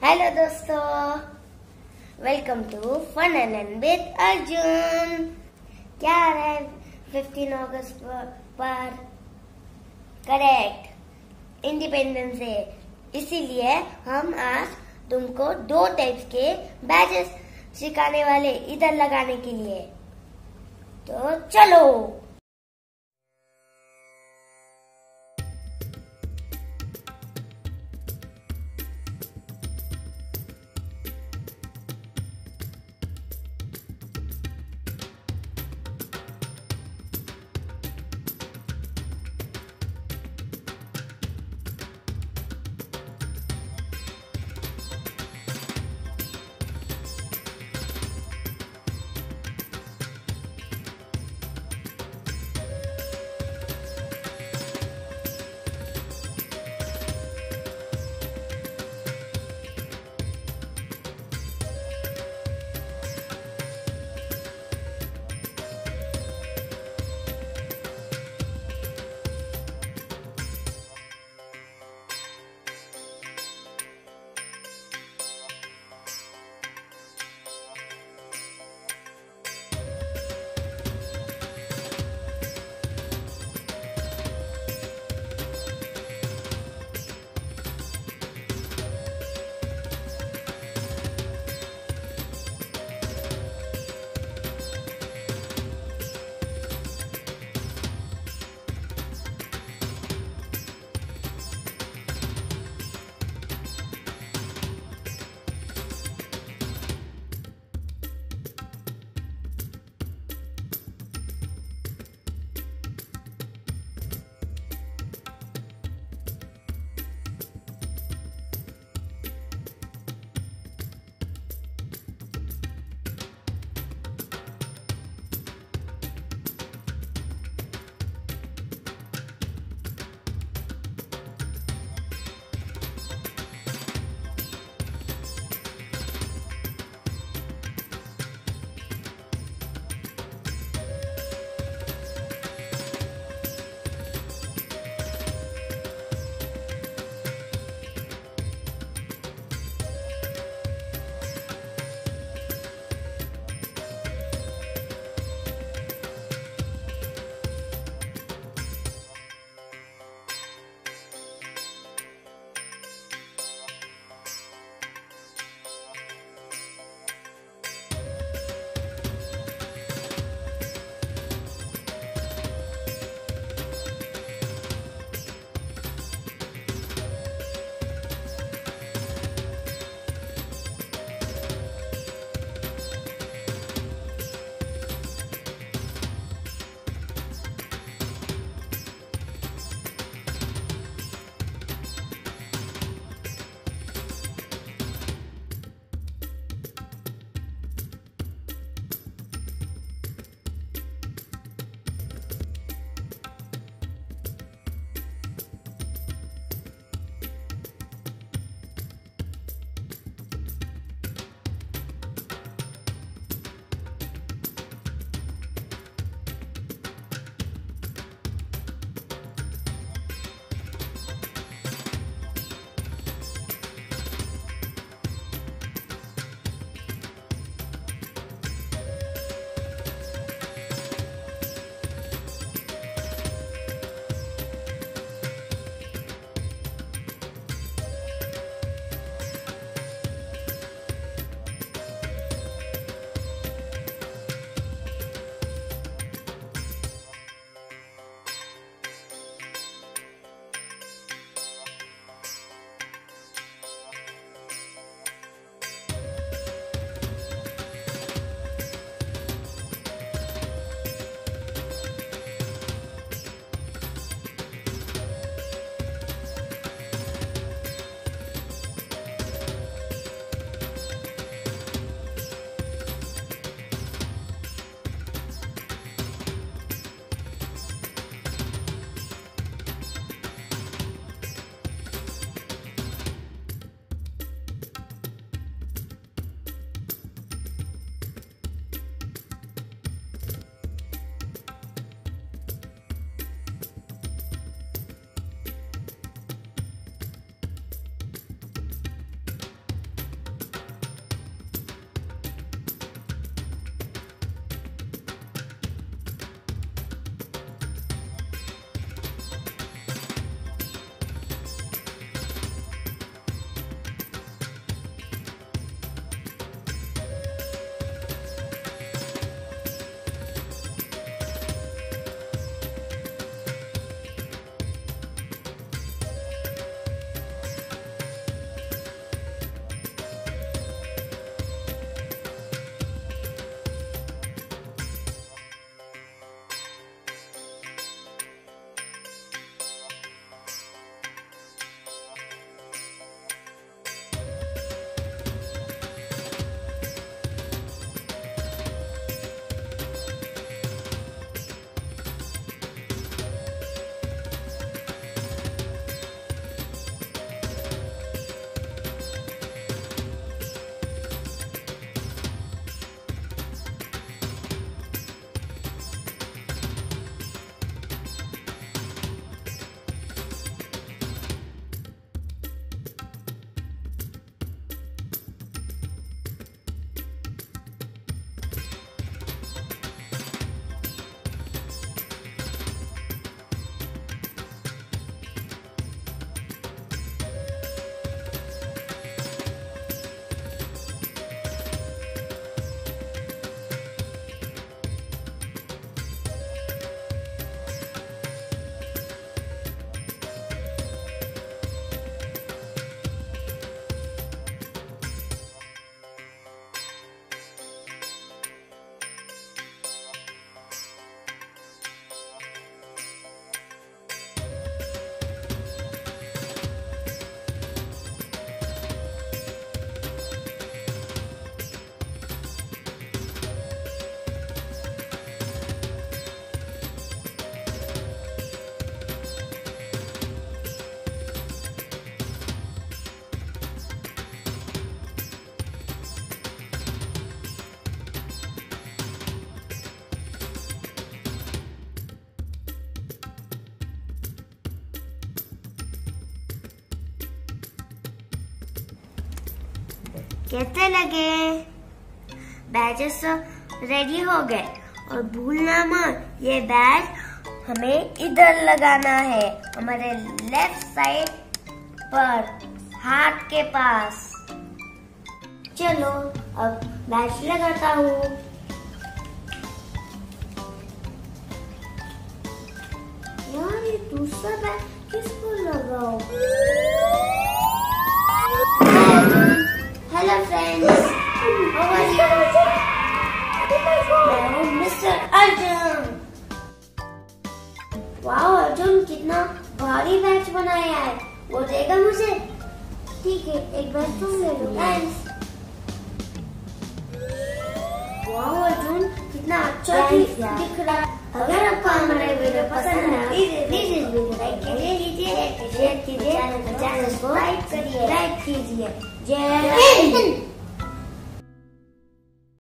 Hello दोस्तों, welcome to fun and with Arjun. क्या है 15 अगस्त पर? Correct, independence day. इसीलिए हम आज तुमको 2 टाइप्स के बैजेस सिखाने वाले इधर लगाने के लिए। तो चलो। कैसे लगे? बैजेस रेडी हो गए और भूलना मत, ये बैज हमें इधर लगाना है, हमारे लेफ्ट साइड पर, हाथ के पास। चलो अब बैज लगाता हूँ। यार ये दूसरा बैज किसको लगाओ? हेलो फ्रेंड्स, मैं हूँ मिस्टर अर्जुन। वाह अर्जुन, कितना भारी बैच बनाया है, वो देगा मुझे? ठीक है, एक बैच तुम ले लो। थैंक्स। वाह अर्जुन, कितना अच्छा दिख रहा है। अगर आपको हमारा वीडियो पसंद है प्लीज इस वीडियो को लाइक कीजिए, शेयर कीजिए, चैनल को सब्सक्राइब करिए, लाइक कीजिए। जय हिंद।